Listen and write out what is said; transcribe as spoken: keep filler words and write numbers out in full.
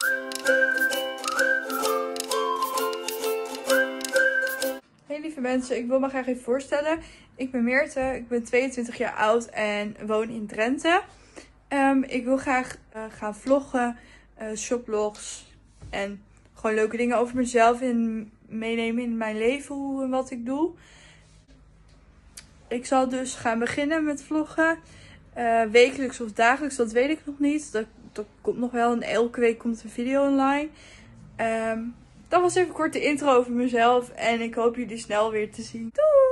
Hey lieve mensen, ik wil me graag even voorstellen. Ik ben Meerte, ik ben tweeëntwintig jaar oud en woon in Drenthe. Um, ik wil graag uh, gaan vloggen, uh, shoplogs en gewoon leuke dingen over mezelf in, meenemen in mijn leven, hoe en wat ik doe. Ik zal dus gaan beginnen met vloggen. Uh, wekelijks of dagelijks, dat weet ik nog niet. Dat, dat komt nog wel en elke week komt een video online. Um, dat was even kort de intro over mezelf en ik hoop jullie snel weer te zien. Doei!